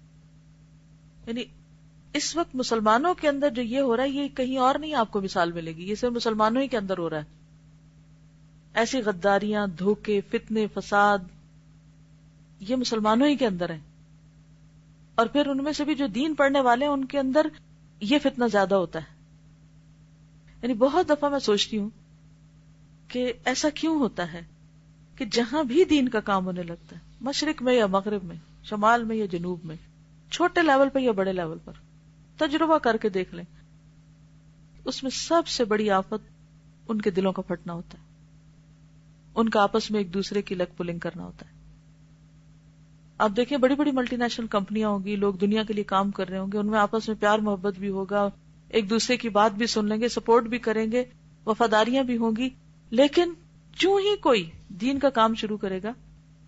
یعنی اس وقت مسلمانوں کے اندر جو یہ ہو رہا ہے یہ کہیں اور نہیں آپ کو مثال ملے گی, یہ صرف مسلمانوں ہی کے اندر ہو رہا ہے. ایسی غداریاں, دھوکے, فتنے, فساد یہ مسلمانوں ہی کے اندر ہیں. اور پھر ان میں سے بھی جو دین پڑھنے والے ہیں ان کے اندر یہ فتنہ زیادہ ہوتا ہے. یعنی بہت دفعہ میں سوچتی ہوں کہ ایسا کیوں ہوتا ہے کہ جہاں بھی دین کا کام ہونے لگتا ہے, مشرق میں یا مغرب میں, شمال میں یا جنوب میں, چھوٹے لیول پہ یا بڑے لیول پر, تجربہ کر کے دیکھ لیں, اس میں سب سے بڑی آفت ان کے دلوں کا پھٹنا ہوتا ہے, ان کا آپس میں ایک دوسرے کی لگ پلنگ کرنا ہوتا ہے. آپ دیکھیں بڑی بڑی ملٹی نیشنل کمپنیاں ہوں گی, لوگ دنیا کے لیے کام کر رہے ہوں گے, ان میں آپس میں پیار محبت بھی ہوگا, ایک دوسرے کی بات بھی سن لیں گے, سپورٹ بھی کریں گے, وفاداریاں بھی ہوں گی. لیکن چوں ہی کوئی دین کا کام شروع کرے گا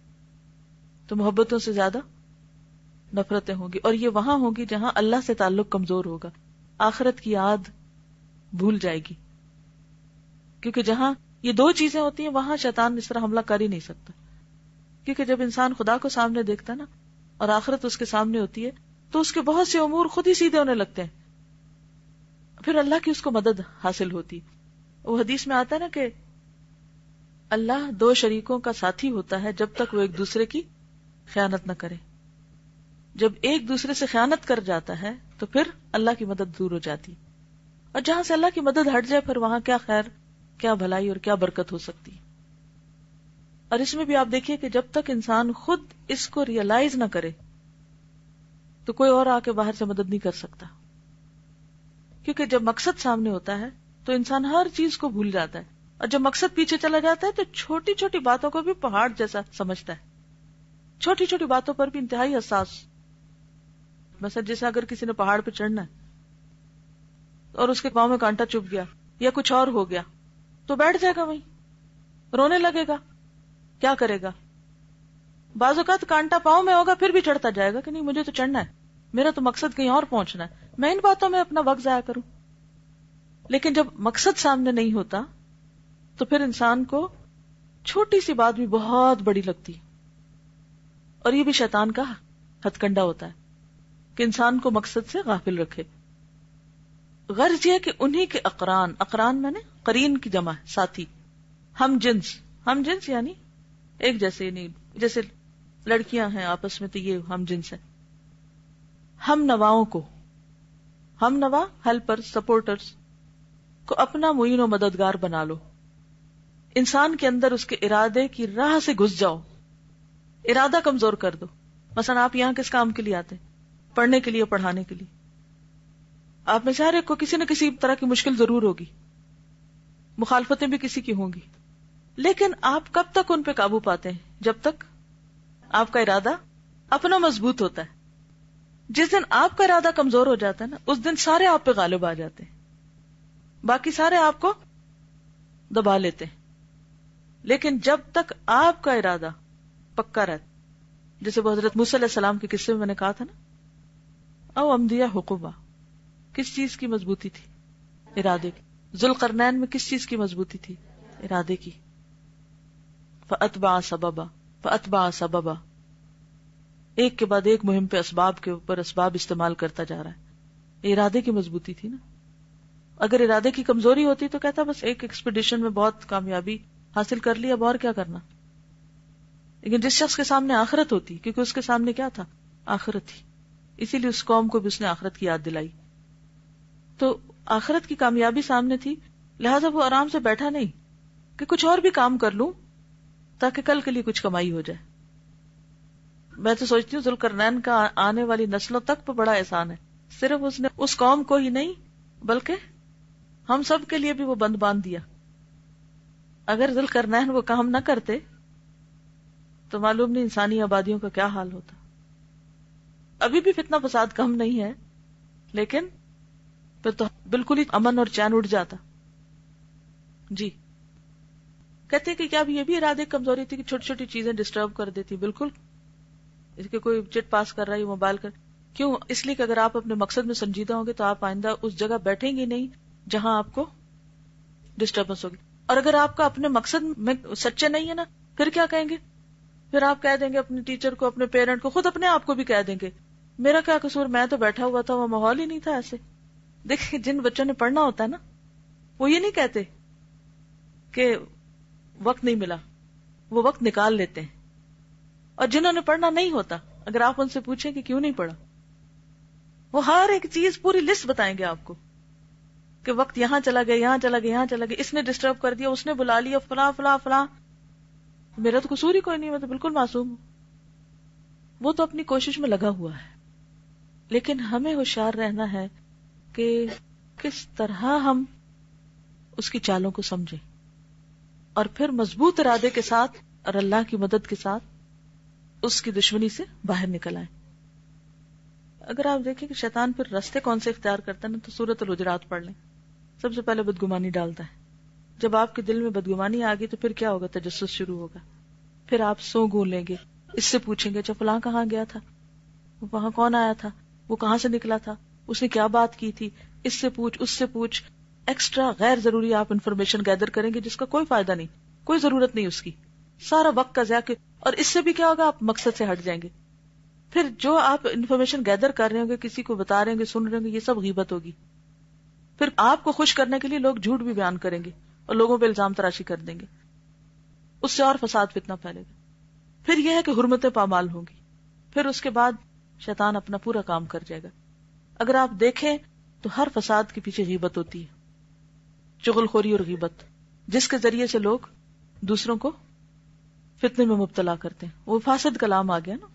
تو محبتوں سے زیادہ نفرتیں ہوں گی, اور یہ وہاں ہوں گی جہاں اللہ سے تعلق کمزور ہوگا, آخرت کی یاد بھول جائے گی. کیونکہ جہاں یہ دو چیزیں ہوتی ہیں وہاں شیطان اس طرح حملہ کر ہی نہیں سکتا. کیونکہ جب انسان خدا کو سامنے دیکھتا نا اور آخرت اس کے سامنے ہوتی ہے تو اس کے بہت سے امور خود ہی سیدھے ہونے لگتے ہیں, پھر اللہ کی اس کو مدد حاصل ہوتی. وہ حدیث میں آتا ہے نا کہ اللہ دو شریکوں کا ساتھی ہوتا ہے جب تک وہ ایک دوسرے کی خیانت نہ کرے. جب ایک دوسرے سے خیانت کر جاتا ہے تو پھر اللہ کی مدد دور ہو جاتی, اور جہاں سے اللہ کی مدد ہٹ جائے پھر وہاں کیا خیر, کیا بھلائی اور کیا برکت ہو سکتی. اور اس میں بھی آپ دیکھیے کہ جب تک انسان خود اس کو ریئلائز نہ کرے تو کوئی اور آ کے باہر سے مدد نہیں کر سکتا. کیونکہ جب مقصد سامنے ہوتا ہے تو انسان ہر چیز کو بھول جاتا ہے, اور جب مقصد پیچھے چلا جاتا ہے تو چھوٹی چھوٹی باتوں کو بھی پہاڑ جیسا سمجھتا ہے, چھوٹی چھوٹی باتوں پر بھی انتہائی حساس. مثلا جیسے اگر کسی نے پہاڑ پہ چڑھنا ہے اور اس کے پاؤں میں کانٹا چبھ گیا یا کچھ اور ہو گیا تو بیٹھ جائے گا, وہیں رونے لگے گا, کیا کرے گا؟ بعض اوقات کانٹا پاؤں میں ہوگا پھر بھی چڑھتا جائے گا کہ نہیں مجھے تو چڑھنا ہے, میرا تو مقصد کہیں اور پہنچنا ہے, میں ان باتوں میں اپنا وقت ضائع کروں. لیکن جب مقصد سامنے نہیں ہوتا تو پھر انسان کو چھوٹی سی بات بھی بہت بڑی لگتی. اور یہ بھی شیطان کا ہتھ کنڈا ہوتا ہے کہ انسان کو مقصد سے غافل رکھے. غرض یہ کہ انہی کے اقران میں نے قرین کی جمع ہے, ساتھی, ہم جنس یعنی ایک جیسے, نہیں جیسے لڑکیاں ہیں آپس میں تو یہ ہم جنس ہے. ہم نوا ہیلپر, سپورٹرز کو اپنا معین و مددگار بنا لو. انسان کے اندر اس کے ارادے کی راہ سے گھس جاؤ, ارادہ کمزور کر دو. مثلا آپ یہاں کس کام کے لیے آتے ہیں؟ پڑھنے کے لیے, پڑھانے کے لیے. آپ میں سے ہر ایک کو کسی نہ کسی طرح کی مشکل ضرور ہوگی, مخالفتیں بھی کسی کی ہوں گی, لیکن آپ کب تک ان پہ قابو پاتے ہیں؟ جب تک آپ کا ارادہ اپنا مضبوط ہوتا ہے. جس دن آپ کا ارادہ کمزور ہو جاتا ہے نا, اس دن سارے آپ پہ غالب آ جاتے ہیں, باقی سارے آپ کو دبا لیتے ہیں. لیکن جب تک آپ کا ارادہ پکا رہتا, جیسے وہ حضرت موسیٰ علیہ السلام کے قصے میں میں نے کہا تھا نا, او امدیہ حقوبہ, کس چیز کی مضبوطی تھی؟ ارادے کی. ذوالقرنین میں کس چیز کی مضبوطی تھی؟ ارادے کی. فأتبع سببا, ایک کے بعد ایک مہم پہ اسباب کے اوپر اسباب استعمال کرتا جا رہا ہے. یہ ارادے کی مضبوطی تھی نا. اگر ارادے کی کمزوری ہوتی تو کہتا بس ایک ایکسپیڈیشن میں بہت کامیابی حاصل کر لی, اب اور کیا کرنا. لیکن جس شخص کے سامنے آخرت ہوتی, کیونکہ اس کے سامنے کیا تھا؟ آخرت تھی, اسی لیے اس قوم کو بھی اس نے آخرت کی یاد دلائی. تو آخرت کی کامیابی سامنے تھی, لہٰذا وہ آرام سے بیٹھا نہیں کہ کچھ اور بھی کام کر لوں تاکہ کل کے لیے کچھ کمائی ہو جائے. میں تو سوچتی ہوں ذوالقرنین کا آنے والی نسلوں تک پہ بڑا احسان ہے. صرف اس نے اس قوم کو ہی نہیں بلکہ ہم سب کے لیے بھی وہ بند باندھ دیا. اگر ذوالقرنین وہ کام نہ کرتے تو معلوم نہیں انسانی آبادیوں کا کیا حال ہوتا. ابھی بھی فتنہ فساد کم نہیں ہے، لیکن پھر تو بالکل ہی امن اور چین اٹھ جاتا. جی کہتے ہیں کہ کیا یہ بھی ارادے کمزوری تھی کہ چھوٹی چھوٹی چیزیں ڈسٹرب کر دیتی؟ بالکل. اس کے کوئی چٹ پاس کر رہا ہے موبائل کر، کیوں؟ اس لیے کہ اگر آپ اپنے مقصد میں سنجیدہ ہوں گے تو آپ آئندہ اس جگہ بیٹھیں گے نہیں جہاں آپ کو ڈسٹربنس ہوگی. اور اگر آپ کا اپنے مقصد میں سچے نہیں ہے نا، پھر کیا کہیں گے؟ پھر آپ کہہ دیں گے اپنے ٹیچر کو، اپنے پیرنٹ کو، خود اپنے آپ کو بھی کہہ دیں گے میرا کیا قصور، میں تو بیٹھا ہوا تھا، وہ ماحول ہی نہیں تھا ایسے. دیکھیں جن بچوں نے پڑھنا ہوتا ہے نا، وہ یہ نہیں کہتے کہ وقت نہیں ملا، وہ وقت نکال لیتے ہیں. اور جنہوں نے پڑھنا نہیں ہوتا، اگر آپ ان سے پوچھیں کہ کیوں نہیں پڑھا، وہ ہر ایک چیز پوری لسٹ بتائیں گے آپ کو کہ وقت یہاں چلا گیا، یہاں چلا گیا، یہاں چلا گیا، اس نے ڈسٹرب کر دیا، اس نے بلا لیا، فلاں فلاں فلاں. میرا تو قصور ہی کوئی نہیں، میں تو بالکل معصوم ہوں. وہ تو اپنی کوشش میں لگا ہوا ہے. لیکن ہمیں ہوشیار رہنا ہے کہ کس طرح ہم اس کی چالوں کو سمجھیں اور پھر مضبوط ارادے کے ساتھ اور اللہ کی مدد کے ساتھ اس کی دشمنی سے باہر نکل آئیں. اگر آپ دیکھیں کہ شیطان پھر راستے کون سے اختیار کرتا ہے نا، تو سورۃ الحجرات پڑھ لیں. سب سے پہلے بدگمانی ڈالتا ہے. جب آپ کے دل میں بدگمانی آ گئی تو پھر کیا ہوگا؟ تجسس شروع ہوگا. پھر آپ سو گون لیں گے، اس سے پوچھیں گے اچھا فلاں کہاں گیا تھا، وہاں کون آیا تھا، وہ کہاں سے نکلا تھا، اس نے کیا بات کی تھی، اس سے پوچھ، اس سے پوچھ. ایکسٹرا غیر ضروری آپ انفارمیشن گیدر کریں گے جس کا کوئی فائدہ نہیں، کوئی ضرورت نہیں اس کی، سارا وقت کا ضیاع. اور اس سے بھی کیا ہوگا؟ آپ مقصد سے ہٹ جائیں گے. پھر جو آپ انفارمیشن گیدر کر رہے ہوں گے، کسی کو بتا رہے ہوں گے، سن رہے ہوں گے، یہ سب غیبت ہوگی. پھر آپ کو خوش کرنے کے لیے لوگ جھوٹ بھی بیان کریں گے اور لوگوں پہ الزام تراشی کر دیں گے. اس سے اور فساد فتنہ پھیلے گا. پھر یہ ہے کہ حرمتیں پامال ہوں گی. پھر اس کے بعد شیطان اپنا پورا کام کر جائے گا. اگر آپ دیکھیں تو ہر فساد کے پیچھے غیبت ہوتی ہے، چغل خوری اور غیبت، جس کے ذریعے سے لوگ دوسروں کو فتنے میں مبتلا کرتے ہیں. وہ فاسد کلام آ گیا نا.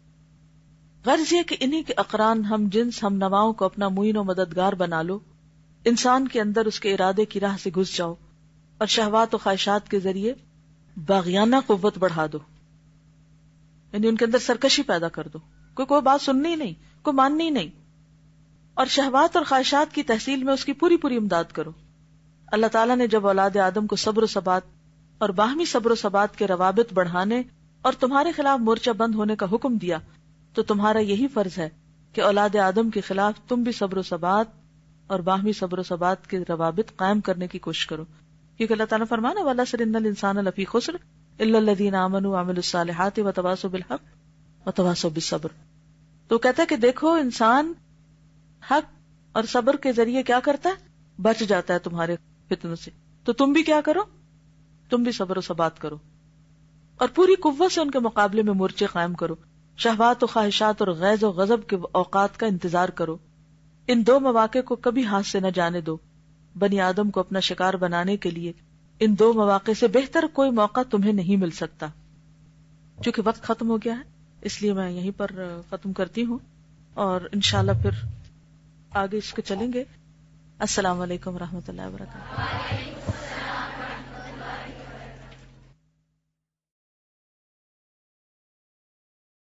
غرض یہ کہ انہی کے اقران، ہم جنس، ہم نواؤں کو اپنا معین و مددگار بنا لو. انسان کے اندر اس کے ارادے کی راہ سے گھس جاؤ اور شہوات و خواہشات کے ذریعے باغیانہ قوت بڑھا دو. یعنی ان کے اندر سرکشی پیدا کر دو، کوئی بات سننی نہیں، کوئی ماننی نہیں. اور شہوات اور خواہشات کی تحصیل میں اس کی پوری پوری امداد کرو. اللہ تعالیٰ نے جب اولاد آدم کو صبر و ثبات اور باہمی صبر و ثبات کے روابط بڑھانے اور تمہارے خلاف مورچہ بند ہونے کا حکم دیا تو تمہارا یہی فرض ہے کہ اولاد آدم کے خلاف تم بھی صبر و ثبات اور باہمی صبر و ثبات کے روابط قائم کرنے کی کوشش کرو. کیونکہ اللہ تعالیٰ فرمانا وَالْعَصْرِ إِنَّ الْإِنسَانَ لَفِي خُسْرٍ إِلَّا الَّذِينَ آمَنُوا وَعَمِلُوا الصَّالِحَاتِ وَتَوَاصَوْا بِالْحَقِّ وَتَوَاصَوْا بِالصَّبْرِ. تو کہتا ہے کہ دیکھو انسان حق اور صبر کے ذریعے کیا کرتا ہے؟ بچ جاتا ہے تمہارے فتنوں سے. تو تم بھی کیا کرو؟ تم بھی صبر و ثبات کرو اور پوری قوت سے ان کے مقابلے میں مورچے قائم کرو. شہوات و خواہشات اور غیظ و غضب کے اوقات کا انتظار کرو. ان دو مواقع کو کبھی ہاتھ سے نہ جانے دو. بنی آدم کو اپنا شکار بنانے کے لیے ان دو مواقع سے بہتر کوئی موقع تمہیں نہیں مل سکتا. چونکہ وقت ختم ہو گیا ہے اس لیے میں یہیں پر ختم کرتی ہوں اور انشاءاللہ پھر آگے اس کو چلیں گے. السلام علیکم ورحمۃ اللہ وبرکاتہ.